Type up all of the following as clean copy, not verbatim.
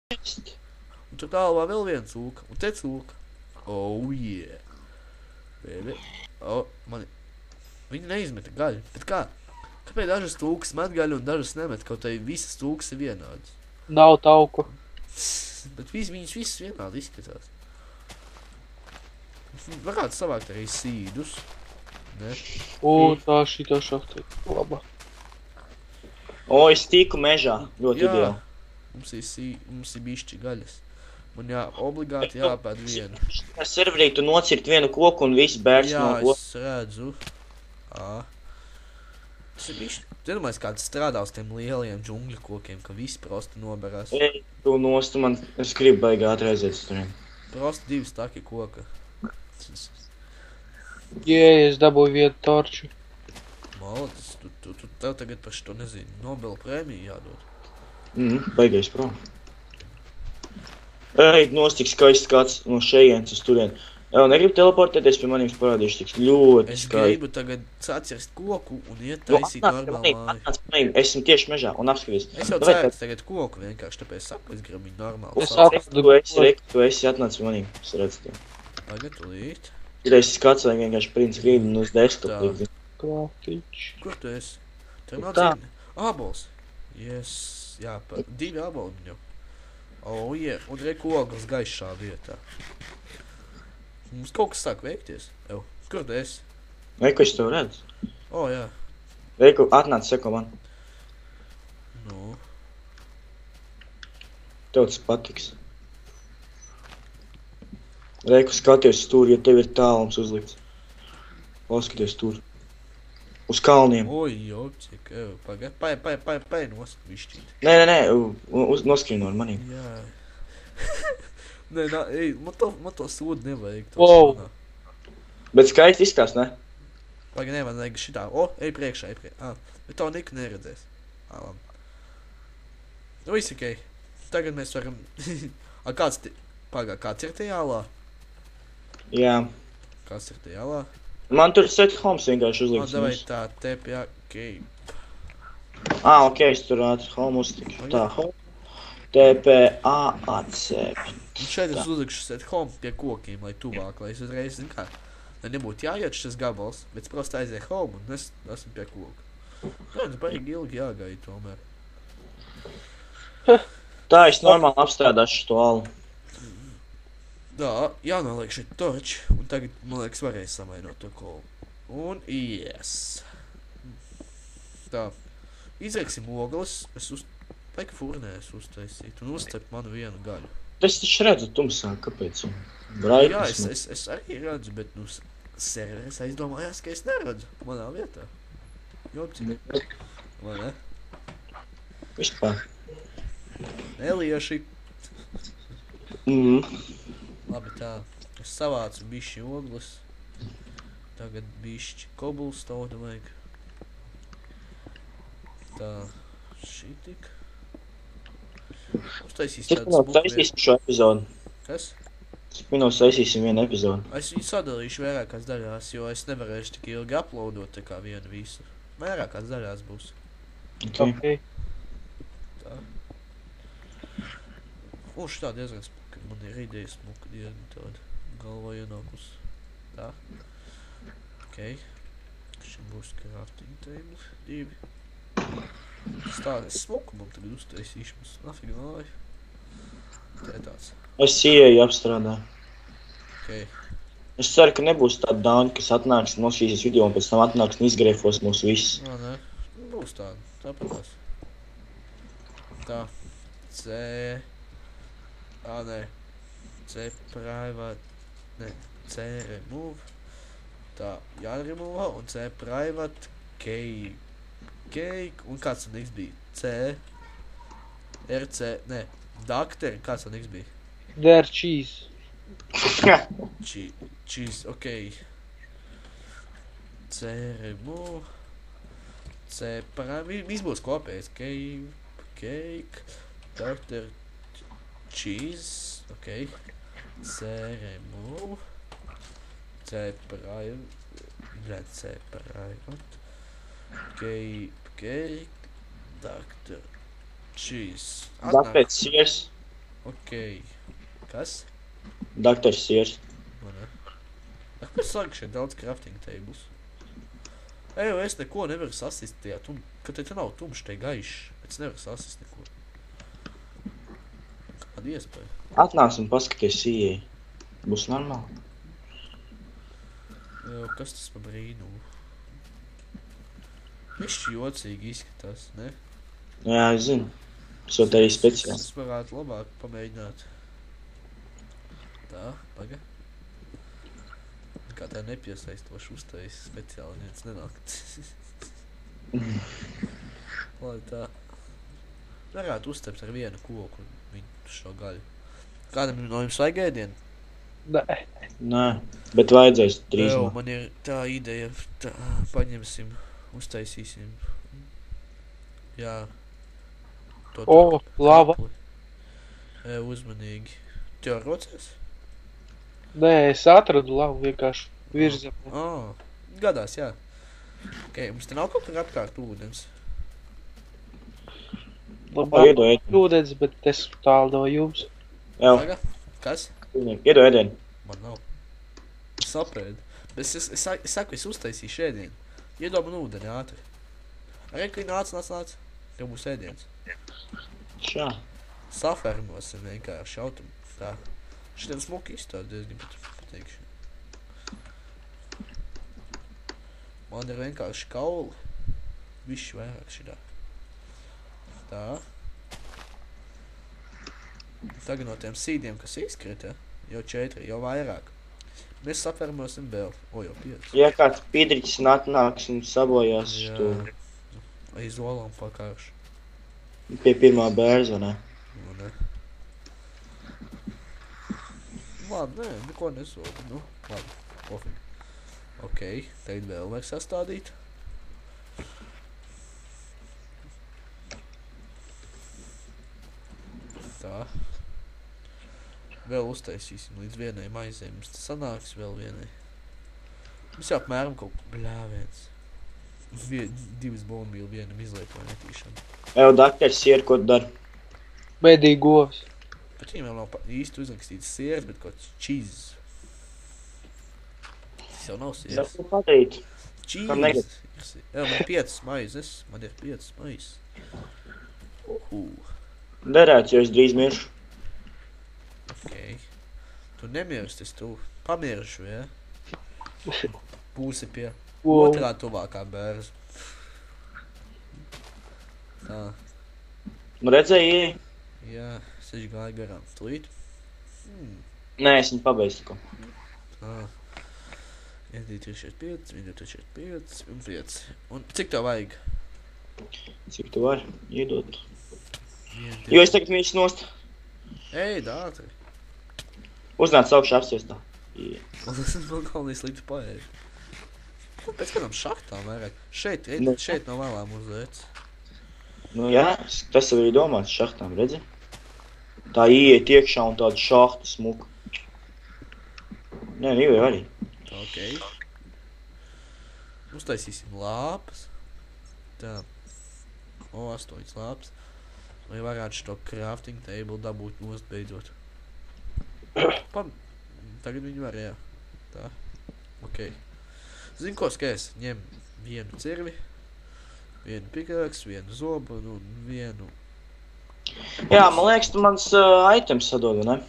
Un tur tālumā vēl viena cūka. Un te cūka. Oh, yeah. Baby. Oh, viņi neizmeta gaļu. Bet kā? Kāpēc dažas cūkas met gaļu un dažas nemet? Kaut arī visas cūkas ir vienādas. Nav tauku. Bet viņas visas vienādi izskatās. Varētu savākt arī sīdus. Ne? Tā šitā šaftī. Laba. Es tiku mežā. Ļoti ideāli. Mums ir bišķi gaļas. Man obligāti jāpēd vienu. Ar serverī tu nocirt vienu koku un viss bērns no koku. Jā, es redzu. Tas ir bišķi. Zinamais, kāds strādā uz tiem lielajiem džungļu kokiem, ka visi prosti noberās. Ej, tu nost, es gribu baigi ātri turien. Prosti 2 staki koka. Es dabūju vienu torču. Malacis, tev tagad par šito nezinu, Nobela prēmiju jādod. Baigais prom. Ej, nost, cik skaists kāds no šejienes uz turien. Negribu teleportēties pie maniem, parādīšu, cik ļoti skaisti. Es gribu tagad sacirst koku un iet taisīt normālu māju. Atnāc manīm, esmu tieši mežā un apskatīs. Es jau cēru tagad koku vienkārši, tāpēc saku, es gribu viņu normālu sacirst. Tu esi atnāc manīm, es redzu tev. Tagad tūlīt. Ir esi skats, vai vienkārši princi gribi un uz desktop līdzi. Krātiņš. Kur tu esi? Tev nav dzīvi? Ābols. Yes, jā, 2 āboli viņam. Oh, yeah, un re kogas gaišā vietā. Mums kaut kas sāk veikties. Kur tu esi? Reiku, es tev redzu. Jā. Reiku, atnāc, seko man. Nu. Tev tas patiks. Reiku, skaties tur, ja tev ir tālums uzlikts. Paskaties tur. Uz kalniem. Jopcik, pagaid, pai nost višķīt. Nē, noskrīno ar manīm. Jā. Nē, man to sodu nevajag. Bet skaisti izskās, ne? Pagaid, man vajag šitā. Ej priekšā, Bet to Niku neredzēs. Labi. Viss ok. Tagad mēs varam... kāds ir tajā alā? Jā. Kāds ir tajā alā? Man tur set homes vienkārši uzliks. Davai tā, tepi, ok. Ok, es tur ātri home uztikšu. Tā, home. TPA atsept. Un šeit es uzlikšu set home pie kokiem, lai tuvāk, lai es uzreiz, zin kā, lai nebūtu jāiet šis gabals, bet es prosti aiziet home un es esmu pie koka. Tas baigi ilgi jāgaida tomēr. Tā, es normāli apstrādāšu to alu. Jānoliek šeit torči, un tagad, man liekas, varēs samainot to kolu. Un, yes. Tā, izveiksim ogles, Vajag furnēs uztaisīt un uzcept manu vienu gaļu. Es taču redzu tumsā, kāpēc? Jā, es arī redzu, bet, serveris aizdomājās, ka es neredzu manā vietā. Jopcīgi. Vai ne? Vispār. Nelieši. Labi tā, es savācu bišķi ogles. Tagad bišķi cobblestone vajag. Tā, šitik. Uztaisīsim tādu smuku vietu. Taisīsim šo epizodu. Kas? Cik minūtes taisīsim vienu epizodu? Es viņu sadalīšu vairākās daļās, jo es nevarēšu tik ilgi uploadot tā kā vienu visu. Vairākās daļās būs. Ok. Tā. Šitā diezgan smuka. Man ir ideja smuka diezgan tāda galvā ienākus. Tā. Ok. Šim būs crafting table 2. Tas tāda smuku man tagad uztaisīšu. Mums nafig nāju. Tā ir tāds. Es ieeju apstrādāju. Ok. Es ceru, ka nebūs tāda dauna, kas atnāks un nošķīsies video un pēc tam atnāks un izgrēfos mūs visus. Nē. Būs tāda. Tāpatās. Tā. Nē. C private. Nē. C remove. Tā. Jāremove un C private. Cake. Un kāds un X bija? C. RC. Nē. Dakteri. Kāds un X bija? Der cheese. Cheese. Ok. C remove. C private. Viss būs kopējis. Cake. Dakteri. Cheese. Ok. C remove. C private. C private. Cake, Dr. Cheese. Tāpēc siers. Ok. Kas? Daktars siers. Man ne? Kāpēc saka šeit daudz crafting tables? Ejo, es neko nevaru sasist tajā ka te nav tumšs, te gaišs. Es nevaru sasist neko. Kāda iespēja? Atnāc un paskaties ieej. Būs normāli. Ejo, kas tas pa brīnumu? Višķi jocīgi izskatās, ne? Jā, es zinu. Sot arī speciāli. Es varētu labāk pamēģināt. Tā, paga. Kā tā nepiesaistoši uztais speciāli viens nenāk. Lai tā. Varētu uztept ar vienu koku viņu šo gaļu. Kādam no jums vajag ēdienu? Nē. Nē, bet vajadzēs drīz. Ejo, man ir tā ideja. Tā, paņemsim, uztaisīsim. Jā. O, lava. Ejo, uzmanīgi. Tev rocēs? Nē, es atradu labu vienkārši virzemē. Gadās, jā. Ok, mums te nav kaut kā apkārt ūdens. Labāk Iedo ēdienu. ūdens, bet es tālu no jums. Jā, Paga? Kas? iedo ēdienu. Man nav. Es saprēdu. Bet es saku, es uztaisīšu ēdienu. Iedod man ūdeni ātri. Arī, ka viņi nāc. Tev būs ēdiens. Šā. Safermosim vienkārši autum. Tā. Šitiem smuki izstād diezgan pateikšu. Man ir vienkārši kauli. Višķi vairāk šitā. Tā. Tagad no tiem sīdiem, kas izkrita, jau 4, jau vairāk. Mēs safermosim vēl. O, jau 5. Ja kāds pīdriķis atnāks un sabojās to Aiz olām pakāršu. pie pirmā bērza, ne? Nu, ne. Labi, nē, neko nesodu. Nu, labi, pofīgi. Ok, tagad vēl vajag sastādīt. Tā. Vēl uztaisīsim līdz vienai maizei. Mums tas sanāks vēl vienai. Mums jau apmēram kaut bļāviens. 2 bonbīli vienam izlietoja netīšām. Evo, daktars sier, ko tu dari? Medī govs. Bet viņam vēl nav īsti uzrakstīts sieras, bet kaut kāds cheese. Tas jau nav sieras. Ko padarīt? Cheese. Kam negad? Jā, man ir 5 maizes. Man ir 5 maizes. Derēts, jo es drīz miršu. Ok. Tu nemirsti, tu pamiršu, ja? Būsi pie otrā tuvākā bērza. Tā. Nu redzēji, ieej? Jā, es taču gāju garām. Tūlīt? Nē, es viņu pabeidzu ko. Tā. 1, 2, 3, 4, 5, 1, 2, 3, 4, 5 un 5. Un cik tev vajag? Cik tu vari iedot? 1, 2. Jo es tagad viņš nost. Ej, dātri. Uznāc augšā apsiestā. Man galvenais līdz paēž. Pēc kādām šaktām vairāk. Šeit no vēlām uzliec. Nu jā, tas jau ir domāts šahtām, redzi? Tā ieiet iekšā un tādu šahtu smuku. Nē, jau arī. Tā, ok. Uztaisīsim lāpas. Tā. O, 8 lāpas. Vai varētu šo crafting table dabūt nost beidzot. Tagad viņi var, jā. Tā. Ok. Zini, ko skais? Ņem vienu cirvi, vienu pikāks, vienu zobu un vienu... Jā, man liekas, tu mans items sadod, ne?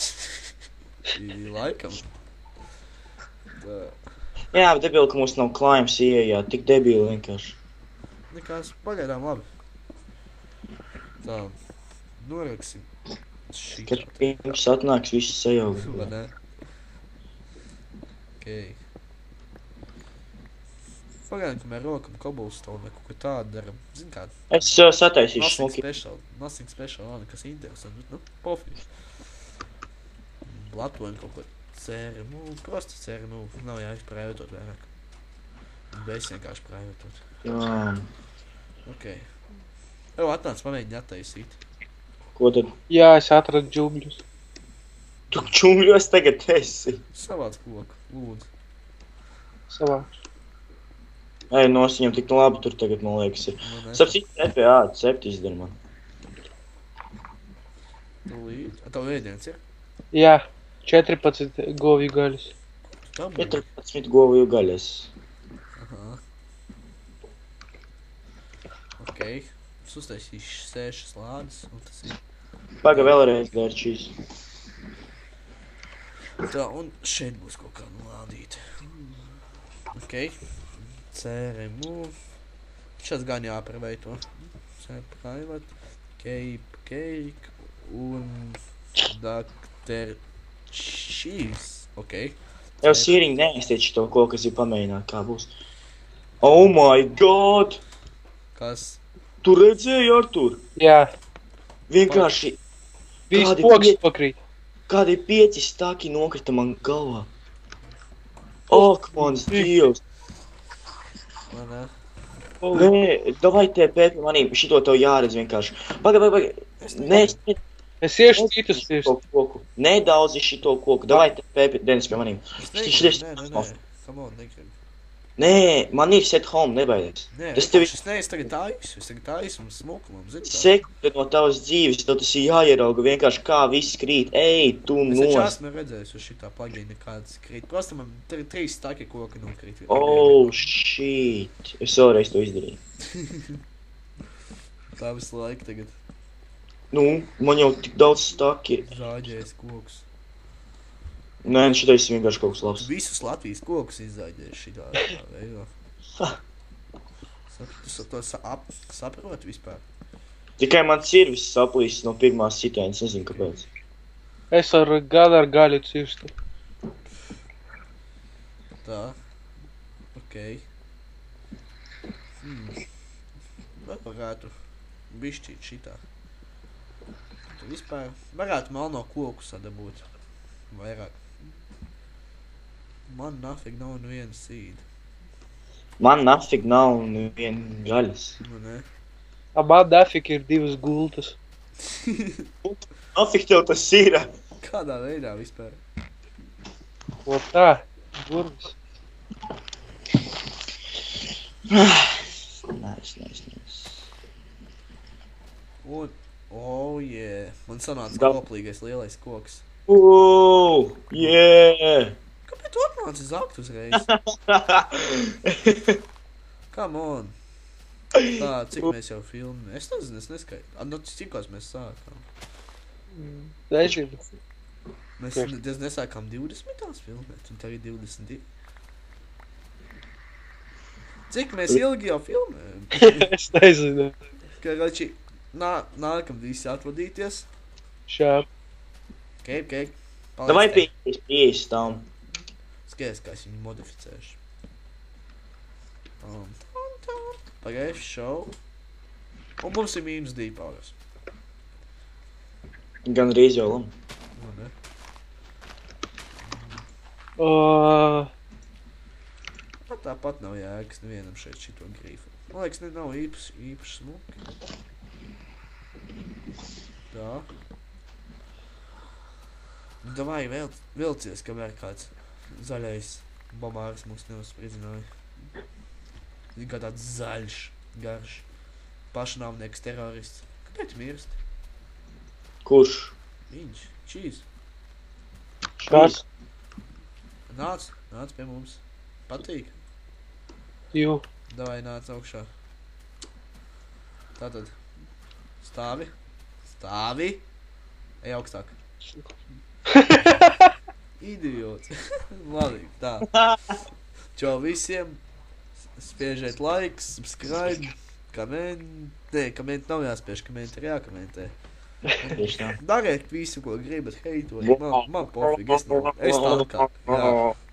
Laikam. Tā. Jā, bet debili, ka mums nav klājums ieejā, tik debili vienkārši. Nekās pagaidām labi. Tā. Noraksim. Kad pirms atnāks viss sajaukt. Vai ne? Ok. Pagaidām, kamēr rokam cobblestone vai kaut ko tādu daram. Zini kā? Es sataisīšu smuki. Nothing special, nekas interesant, bet, nu, pofīgi. Blatojam kaut ko cēri, nu, prosti cēri, nu, nav jāizprājotot vairāk. Bez vienkārši prājotot. Jā. Ok. Jau atnāc, pamēģini attaisīt. Ko tad? Jā, es atradu džubļus. Tu čumļos tagad esi. Savāc koku, lūdzu. Savāc. Ej, nos viņam tik labi tur tagad, man liekas, ir. Nu, ne. Starp citu, FPA recepti izdara man. Tūlīt. A, tev ēdiens ir? Jā, 14 govju gaļas. Tam 14 govju gaļas. Aha. Okei. Es uztaisīšu 6 lādes, un tas ir. Paga vēlreiz dara šīs. Tā, un šeit būs kaut kā lādīte. Okei. CRMU. Šāds gan jāparveito. Private. Cake. Un Dr. Cheese. Okei. Jau sīriņi neiztiec šito koku, kas ir pamēģināt, kā būs. Oh my god! Kas? Tu redzēji, Artur? Jā, Vienkārši viss Kādi poks pie- pakrīt. kādi 5 staki nokrita man galvā. Ak, mans dievs! Vai ne? Nē, davai TP pie manīm, šito tev jāredz vienkārši. Paga. Nē, Es iešu citus pirst. šito koku. Nedaudz šito koku. Davai TP Denis pie manīm. Es Šitas- negribu, nē. Come on, negribu. Nē, man ir set home, nebaidies. Nē, Tas tev ir es neesmu tagad tājusi. Es tagad tājusi un smukumam, zini tā. sekunde no tavas dzīves, tev tas ir jāierauga vienkārši kā viss krīt. Ej, tu Es taču nos. esmu redzējis uz šitā plugina nekādas krīt. Prosti man 3 staki koki nokrīt. Oh, shit. Es vēlreiz to izdarīju. Tā visu laiku tagad Nu, man jau tik daudz staki ir. zāģējas kokus. Nē, šitais ir vienkārši kaut kas labs. Visus Latvijas kokus izzāģējas šitā veidā. Tu to saproti vispār? Tikai man cirvis saplīsis no pirmās sitienas, nezinu kāpēc. Es ar gaļu cirstu. Tā. Okei. Vai varētu bišķīt šitā? Tu vispār varētu melno koku sadabūt. Vairāk. Man nafig nav neviena sīda. Man nafig nav neviena gaļas. Nu ne? Man nafik ir 2 gultas. Nafig tev tas ir? Kādā veidā vispār? O tā, burvis. Nice. Un, oh yeah. Man sanāca Gal- koplīgais lielais koks. Yeah! Kāpēc tu atnāci zakt uzreiz? Come on. Tā, cik mēs jau filmē? Es nezinu, es neskaitu. Nu, cikos mēs sākām? Nezinu. Mēs nesākām 20. filmēt, un tagad 22. Cik mēs ilgi jau filmējam? Es nezinu. Karoči, nākam visi atvadīties. Šā. Keip. Davai pieejas tam. Skaties, kā es viņu modificēšu. Pagājuši šovu. Un mums ir -2 pauras. Gan rīz jau labi. Nu, ne? Tāpat nav jēgas nevienam šeit šito grīfu. Man liekas, nav īpaši smuki. Tā. Davai vilcies, kamēr kāds zaļais bomārs mūs neuzspridzināja. Viņa kā tāds zaļš, garš, pašnāvnieks terorists. Kāpēc tu mirsti? Kurš? Viņš, čīs. Kas? Nāc pie mums. Patīk. Jū. Davai nāc augšā. Tātad. Stāvi. Ej augstāk. Idiots. Labi, tā. Čau visiem. Spiežiet laiks, subscribe, koment nav jāspiež, koment ir jākomentē. Tieši tā. Dariet visu, ko gribat, heitojiet, man pofīgi, es tā kā, jā.